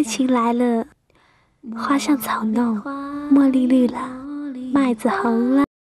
情来了，花香草弄，茉莉绿了，麦子红了。